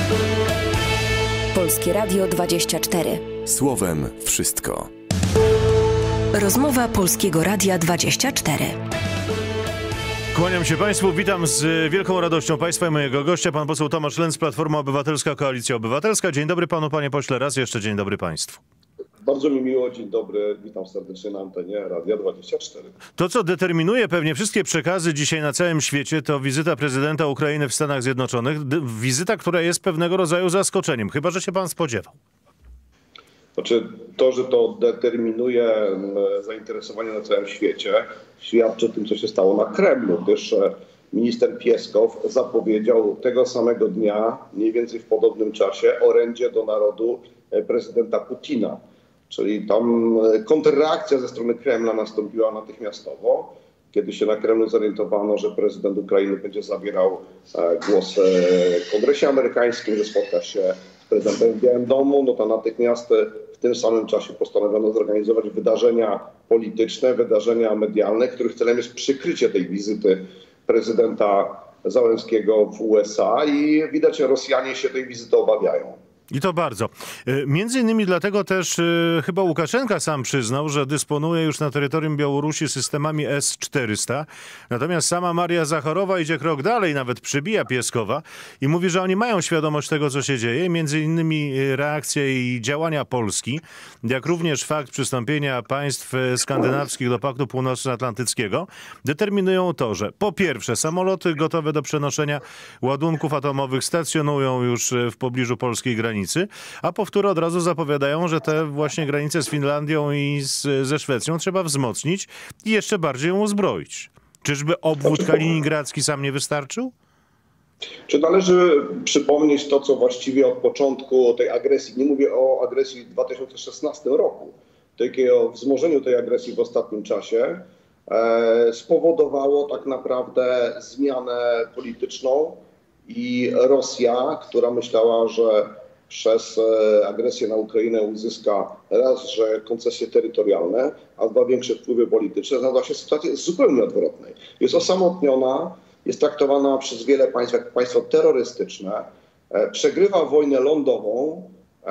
Polskie Radio 24. Słowem wszystko. Rozmowa Polskiego Radia 24. Kłaniam się Państwu, witam z wielką radością Państwa i mojego gościa, pan poseł Tomasz Lenz, Platforma Obywatelska, Koalicja Obywatelska. Dzień dobry panu, panie pośle, raz jeszcze dzień dobry państwu. Bardzo mi miło, dzień dobry, witam serdecznie na antenie Radia 24. To, co determinuje pewnie wszystkie przekazy dzisiaj na całym świecie, to wizyta prezydenta Ukrainy w Stanach Zjednoczonych. Wizyta, która jest pewnego rodzaju zaskoczeniem, chyba że się pan spodziewał. Znaczy, to, że to determinuje zainteresowanie na całym świecie, świadczy o tym, co się stało na Kremlu, gdyż minister Pieskow zapowiedział tego samego dnia, mniej więcej w podobnym czasie, orędzie do narodu prezydenta Putina. Czyli tam kontrreakcja ze strony Kremla nastąpiła natychmiastowo, kiedy się na Kremlu zorientowano, że prezydent Ukrainy będzie zabierał głos w Kongresie amerykańskim, że spotka się z prezydentem w Białym Domu, no to natychmiast w tym samym czasie postanowiono zorganizować wydarzenia polityczne, wydarzenia medialne, których celem jest przykrycie tej wizyty prezydenta Załęskiego w USA i widać, że Rosjanie się tej wizyty obawiają. I to bardzo. Między innymi dlatego też chyba Łukaszenka sam przyznał, że dysponuje już na terytorium Białorusi systemami S-400. Natomiast sama Maria Zacharowa idzie krok dalej, nawet przybija Pieskowa i mówi, że oni mają świadomość tego, co się dzieje. Między innymi reakcje i działania Polski, jak również fakt przystąpienia państw skandynawskich do Paktu Północnoatlantyckiego determinują to, że po pierwsze samoloty gotowe do przenoszenia ładunków atomowych stacjonują już w pobliżu polskiej granicy. A po wtóre od razu zapowiadają, że te właśnie granice z Finlandią i ze Szwecją trzeba wzmocnić i jeszcze bardziej ją uzbroić. Czyżby obwód kaliningradzki sam nie wystarczył? Czy należy przypomnieć to, co właściwie od początku tej agresji, nie mówię o agresji w 2016 roku, tylko o wzmożeniu tej agresji w ostatnim czasie, spowodowało tak naprawdę zmianę polityczną i Rosja, która myślała, że przez agresję na Ukrainę uzyska raz, że koncesje terytorialne, a dwa, większe wpływy polityczne, znalazła się w sytuacji zupełnie odwrotnej. Jest osamotniona, jest traktowana przez wiele państw jak państwo terrorystyczne, przegrywa wojnę lądową,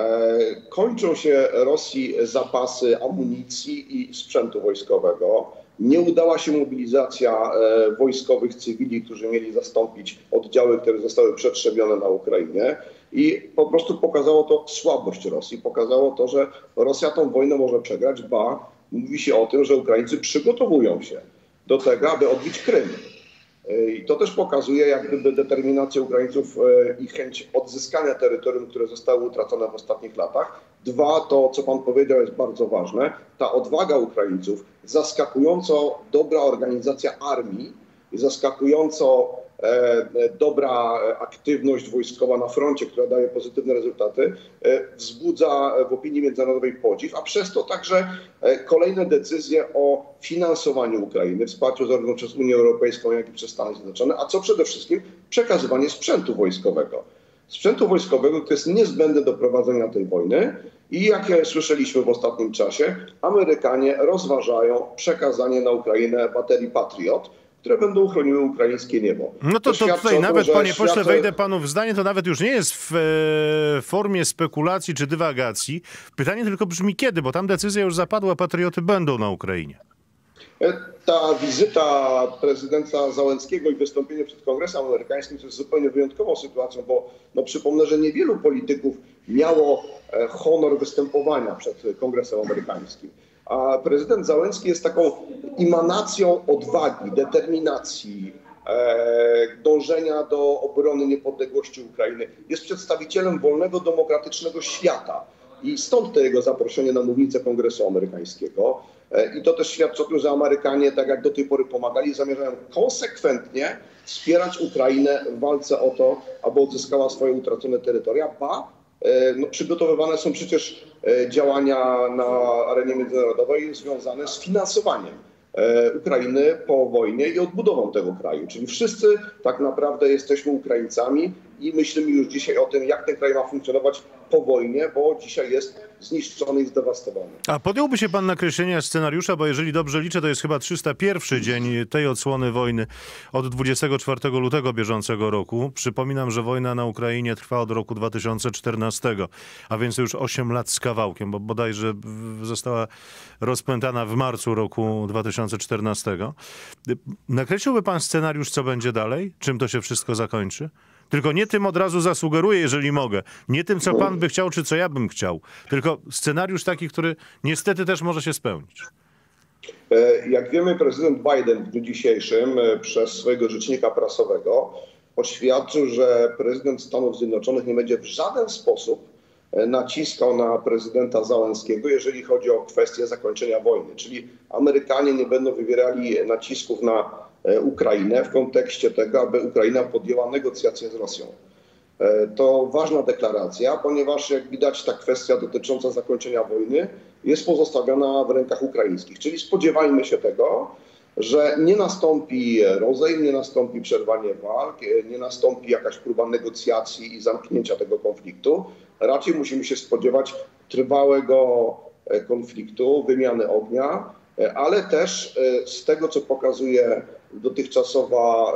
kończą się Rosji zapasy amunicji i sprzętu wojskowego. Nie udała się mobilizacja wojskowych cywili, którzy mieli zastąpić oddziały, które zostały przetrzebione na Ukrainie. I po prostu pokazało to słabość Rosji. Pokazało to, że Rosja tą wojnę może przegrać, ba, mówi się o tym, że Ukraińcy przygotowują się do tego, aby odbić Krym. I to też pokazuje jak gdyby determinację Ukraińców i chęć odzyskania terytorium, które zostały utracone w ostatnich latach. Dwa, to co pan powiedział jest bardzo ważne, ta odwaga Ukraińców, zaskakująco dobra organizacja armii i zaskakująco dobra aktywność wojskowa na froncie, która daje pozytywne rezultaty, wzbudza w opinii międzynarodowej podziw, a przez to także kolejne decyzje o finansowaniu Ukrainy, wsparciu zarówno przez Unię Europejską, jak i przez Stany Zjednoczone, a co przede wszystkim przekazywanie sprzętu wojskowego. Sprzętu wojskowego, który jest niezbędny do prowadzenia tej wojny i jak słyszeliśmy w ostatnim czasie, Amerykanie rozważają przekazanie na Ukrainę baterii Patriot, które będą chroniły ukraińskie niebo. No to tutaj nawet, panie pośle, wejdę panu w zdanie, to nawet już nie jest w formie spekulacji czy dywagacji. Pytanie tylko brzmi kiedy, bo tam decyzja już zapadła, patrioty będą na Ukrainie. Ta wizyta prezydenta Załęckiego i wystąpienie przed Kongresem Amerykańskim to jest zupełnie wyjątkową sytuacją, bo przypomnę, że niewielu polityków miało honor występowania przed Kongresem Amerykańskim. A prezydent Załęcki jest taką emanacją odwagi, determinacji, dążenia do obrony niepodległości Ukrainy. Jest przedstawicielem wolnego, demokratycznego świata. I stąd to jego zaproszenie na mównicę Kongresu Amerykańskiego. I to też świadczy o tym, że Amerykanie, tak jak do tej pory pomagali, zamierzają konsekwentnie wspierać Ukrainę w walce o to, aby odzyskała swoje utracone terytoria, przygotowywane są przecież działania na arenie międzynarodowej związane z finansowaniem Ukrainy po wojnie i odbudową tego kraju. Czyli wszyscy tak naprawdę jesteśmy Ukraińcami i myślimy już dzisiaj o tym, jak ten kraj ma funkcjonować po wojnie, bo dzisiaj jest zniszczony i zdewastowany. A podjąłby się pan nakreślenia scenariusza, bo jeżeli dobrze liczę, to jest chyba 301 dzień tej odsłony wojny od 24 lutego bieżącego roku. Przypominam, że wojna na Ukrainie trwa od roku 2014, a więc już 8 lat z kawałkiem, bo bodajże została rozpętana w marcu roku 2014. Nakreśliłby pan scenariusz, co będzie dalej? Czym to się wszystko zakończy? Tylko nie tym od razu zasugeruję, jeżeli mogę. Nie tym, co pan by chciał, czy co ja bym chciał. Tylko scenariusz taki, który niestety też może się spełnić. Jak wiemy, prezydent Biden w dniu dzisiejszym przez swojego rzecznika prasowego oświadczył, że prezydent Stanów Zjednoczonych nie będzie w żaden sposób naciskał na prezydenta Załęskiego, jeżeli chodzi o kwestię zakończenia wojny. Czyli Amerykanie nie będą wywierali nacisków na Ukrainę w kontekście tego, aby Ukraina podjęła negocjacje z Rosją. To ważna deklaracja, ponieważ jak widać ta kwestia dotycząca zakończenia wojny jest pozostawiona w rękach ukraińskich. Czyli spodziewajmy się tego, że nie nastąpi rozejm, nie nastąpi przerwanie walk, nie nastąpi jakaś próba negocjacji i zamknięcia tego konfliktu. Raczej musimy się spodziewać trwałego konfliktu, wymiany ognia, ale też z tego, co pokazuje dotychczasowa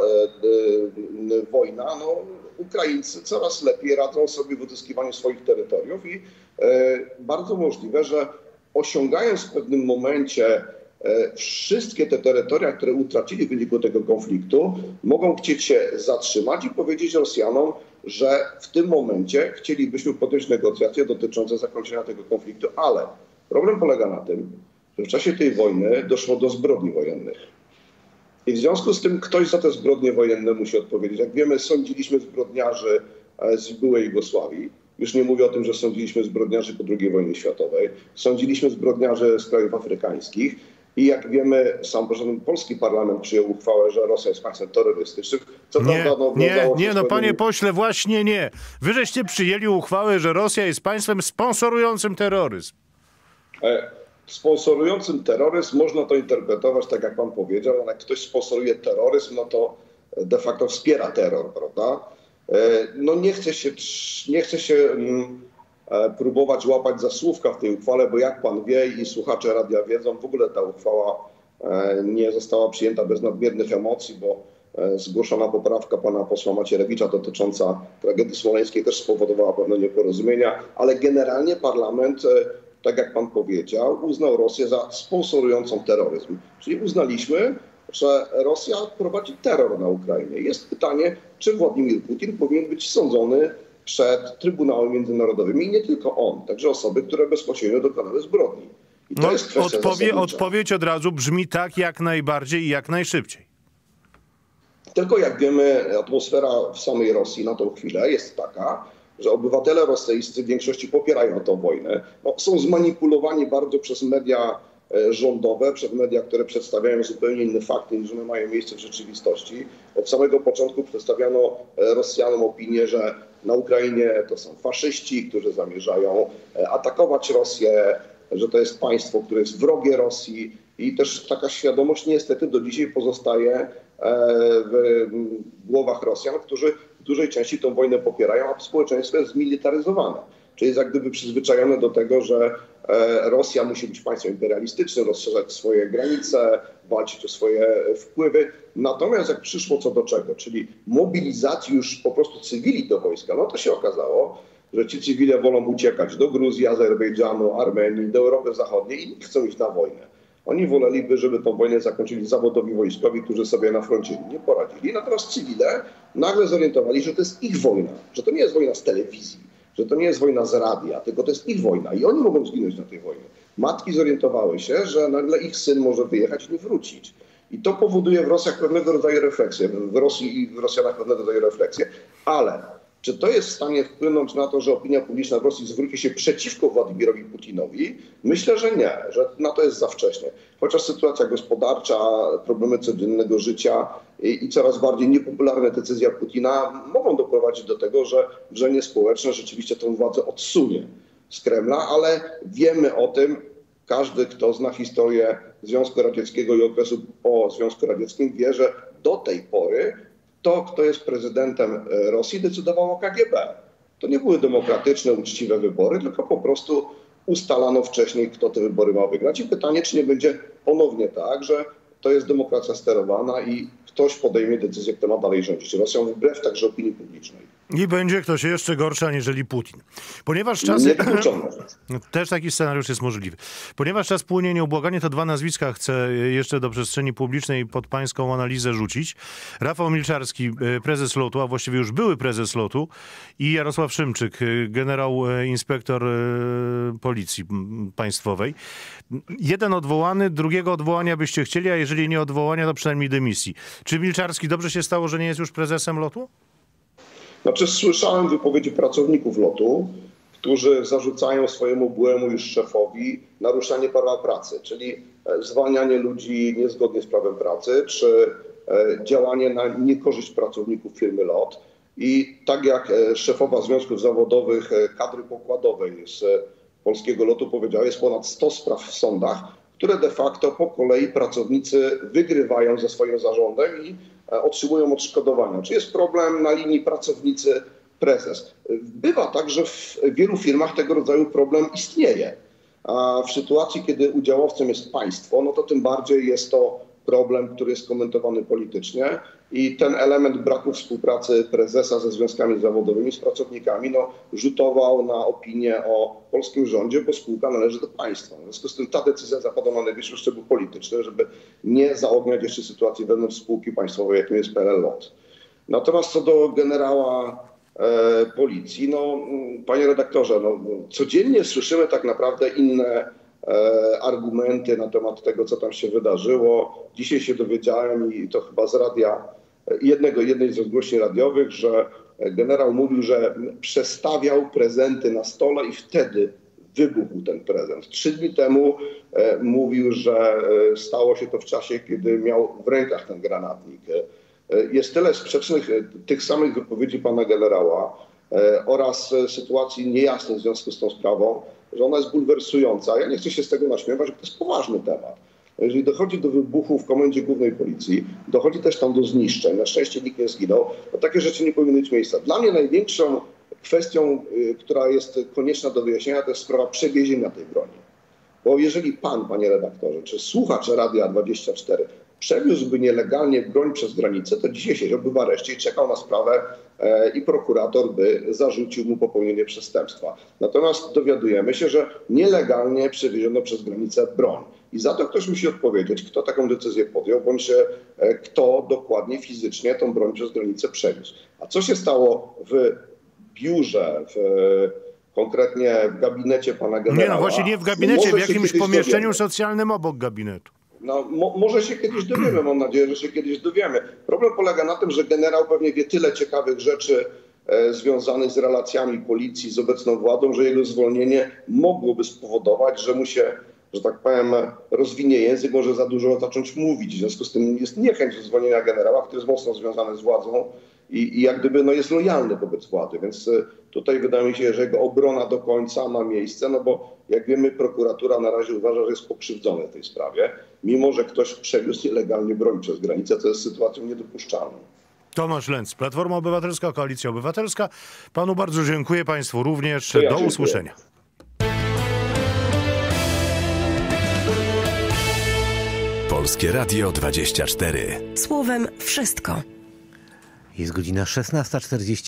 wojna, Ukraińcy coraz lepiej radzą sobie w uzyskiwaniu swoich terytoriów i bardzo możliwe, że osiągając w pewnym momencie wszystkie te terytoria, które utracili w wyniku tego konfliktu, mogą chcieć się zatrzymać i powiedzieć Rosjanom, że w tym momencie chcielibyśmy podjąć negocjacje dotyczące zakończenia tego konfliktu, ale problem polega na tym, że w czasie tej wojny doszło do zbrodni wojennych. I w związku z tym ktoś za te zbrodnie wojenne musi odpowiedzieć. Jak wiemy, sądziliśmy zbrodniarzy z byłej Jugosławii. Już nie mówię o tym, że sądziliśmy zbrodniarzy po II wojnie światowej. Sądziliśmy zbrodniarzy z krajów afrykańskich. I jak wiemy, sam polski parlament przyjął uchwałę, że Rosja jest państwem terrorystycznym. Panie pośle, właśnie nie. Wy żeście przyjęli uchwałę, że Rosja jest państwem sponsorującym terroryzm. Sponsorującym terroryzm można to interpretować tak, jak pan powiedział, ale jak ktoś sponsoruje terroryzm, no to de facto wspiera terror, prawda? No nie chce się próbować łapać za słówka w tej uchwale, bo jak pan wie i słuchacze radia wiedzą, w ogóle ta uchwała nie została przyjęta bez nadmiernych emocji, bo zgłoszona poprawka pana posła Macierewicza dotycząca tragedii smoleńskiej też spowodowała pewne nieporozumienia, ale generalnie parlament, tak jak pan powiedział, uznał Rosję za sponsorującą terroryzm. Czyli uznaliśmy, że Rosja prowadzi terror na Ukrainie. Jest pytanie, czy Władimir Putin powinien być sądzony przed Trybunałem Międzynarodowym i nie tylko on, także osoby, które bezpośrednio dokonały zbrodni. I to jest kwestia odpowiedź od razu brzmi tak, jak najbardziej i jak najszybciej. Tylko jak wiemy, atmosfera w samej Rosji na tą chwilę jest taka, że obywatele rosyjscy w większości popierają tę wojnę. Są zmanipulowani bardzo przez media rządowe, przez media, które przedstawiają zupełnie inne fakty, niż one mają miejsce w rzeczywistości. Od samego początku przedstawiano Rosjanom opinię, że na Ukrainie to są faszyści, którzy zamierzają atakować Rosję, że to jest państwo, które jest wrogie Rosji i też taka świadomość niestety do dzisiaj pozostaje w głowach Rosjan, którzy w dużej części tę wojnę popierają, a społeczeństwo jest zmilitaryzowane. Czyli jest jak gdyby przyzwyczajone do tego, że Rosja musi być państwem imperialistycznym, rozszerzać swoje granice, walczyć o swoje wpływy. Natomiast jak przyszło co do czego, czyli mobilizacji już po prostu cywili do wojska, no to się okazało, że ci cywile wolą uciekać do Gruzji, Azerbejdżanu, Armenii, do Europy Zachodniej i nie chcą iść na wojnę. Oni woleliby, żeby tę wojnę zakończyli zawodowi wojskowi, którzy sobie na froncie nie poradzili. Natomiast cywile nagle zorientowali, że to jest ich wojna, że to nie jest wojna z telewizji, że to nie jest wojna z radia, tylko to jest ich wojna i oni mogą zginąć na tej wojnie. Matki zorientowały się, że nagle ich syn może wyjechać i nie wrócić. I to powoduje w Rosjach pewnego rodzaju refleksję, w Rosji i w Rosjanach pewnego rodzaju refleksję, ale czy to jest w stanie wpłynąć na to, że opinia publiczna w Rosji zwróci się przeciwko Władimirowi Putinowi? Myślę, że nie, że na to jest za wcześnie. Chociaż sytuacja gospodarcza, problemy codziennego życia i coraz bardziej niepopularne decyzje Putina mogą doprowadzić do tego, że wrzenie społeczne rzeczywiście tę władzę odsunie z Kremla, ale wiemy o tym, każdy, kto zna historię Związku Radzieckiego i okresu po Związku Radzieckim, wie, że do tej pory to, kto jest prezydentem Rosji, decydowało KGB. To nie były demokratyczne, uczciwe wybory, tylko po prostu ustalano wcześniej, kto te wybory ma wygrać. I pytanie, czy nie będzie ponownie tak, że to jest demokracja sterowana i ktoś podejmie decyzję, kto ma dalej rządzić Rosją, wbrew także opinii publicznej. I będzie ktoś jeszcze gorszy aniżeli Putin. Ponieważ czas... Niewykluczone. Też taki scenariusz jest możliwy. Ponieważ czas płynie nieubłaganie, to dwa nazwiska chcę jeszcze do przestrzeni publicznej pod pańską analizę rzucić. Rafał Milczarski, prezes LOT-u, a właściwie już były prezes LOT-u, i Jarosław Szymczyk, generał inspektor Policji Państwowej. Jeden odwołany, drugiego odwołania byście chcieli, a jeżeli nie odwołania, to przynajmniej dymisji. Czy Milczarski dobrze się stało, że nie jest już prezesem LOT-u? Znaczy, słyszałem wypowiedzi pracowników LOT-u, którzy zarzucają swojemu byłemu już szefowi naruszanie prawa pracy, czyli zwalnianie ludzi niezgodnie z prawem pracy, czy działanie na niekorzyść pracowników firmy LOT. I tak jak szefowa Związków Zawodowych Kadry Pokładowej z polskiego LOT-u powiedziała, jest ponad 100 spraw w sądach, które de facto po kolei pracownicy wygrywają ze swoim zarządem i otrzymują odszkodowania. Czy jest problem na linii pracownicy-prezes? Bywa tak, że w wielu firmach tego rodzaju problem istnieje. A w sytuacji, kiedy udziałowcem jest państwo, no to tym bardziej jest to problem, który jest komentowany politycznie i ten element braku współpracy prezesa ze związkami zawodowymi, z pracownikami, no, rzutował na opinię o polskim rządzie, bo spółka należy do państwa. W związku z tym ta decyzja zapada na najwyższym szczeblu politycznym, żeby nie zaogniać jeszcze sytuacji wewnątrz spółki państwowej, jakim jest PLL LOT. Natomiast co do generała policji, no, panie redaktorze, no, codziennie słyszymy tak naprawdę inne argumenty na temat tego, co tam się wydarzyło. Dzisiaj się dowiedziałem, i to chyba z radia, jednej z rozgłośni radiowych, że generał mówił, że przestawiał prezenty na stole i wtedy wybuchł ten prezent. 3 dni temu mówił, że stało się to w czasie, kiedy miał w rękach ten granatnik. Jest tyle sprzecznych tych samych wypowiedzi pana generała oraz sytuacji niejasnej w związku z tą sprawą, że ona jest bulwersująca. Ja nie chcę się z tego naśmiewać, bo to jest poważny temat. Jeżeli dochodzi do wybuchu w Komendzie Głównej Policji, dochodzi też tam do zniszczeń, na szczęście nikt nie zginął, to takie rzeczy nie powinny mieć miejsca. Dla mnie największą kwestią, która jest konieczna do wyjaśnienia, to jest sprawa przewiezienia tej broni. Bo jeżeli pan, panie redaktorze, czy słuchacz Radia 24 przewiózłby nielegalnie broń przez granicę, to dzisiaj siedziałby w areszcie i czekał na sprawę i prokurator by zarzucił mu popełnienie przestępstwa. Natomiast dowiadujemy się, że nielegalnie przewieziono przez granicę broń. I za to ktoś musi odpowiedzieć, kto taką decyzję podjął, bądź kto dokładnie fizycznie tą broń przez granicę przewiózł. A co się stało w biurze, konkretnie w gabinecie pana generała? Nie, no właśnie nie w gabinecie, w jakimś pomieszczeniu socjalnym obok gabinetu. No, może się kiedyś dowiemy, mam nadzieję, że się kiedyś dowiemy. Problem polega na tym, że generał pewnie wie tyle ciekawych rzeczy związanych z relacjami policji z obecną władą, że jego zwolnienie mogłoby spowodować, że mu się, że tak powiem, rozwinie język, może za dużo zacząć mówić. W związku z tym jest niechęć do zwolnienia generała, który jest mocno związany z władzą i jak gdyby no, jest lojalny wobec władzy. Więc tutaj wydaje mi się, że jego obrona do końca ma miejsce, no bo jak wiemy, prokuratura na razie uważa, że jest pokrzywdzony w tej sprawie, mimo że ktoś przewiózł nielegalnie broń przez granicę, co jest sytuacją niedopuszczalną. Tomasz Lenz, Platforma Obywatelska, Koalicja Obywatelska. Panu bardzo dziękuję, państwu również. Ja do usłyszenia. Polskie Radio 24. Słowem wszystko. Jest godzina 16:40.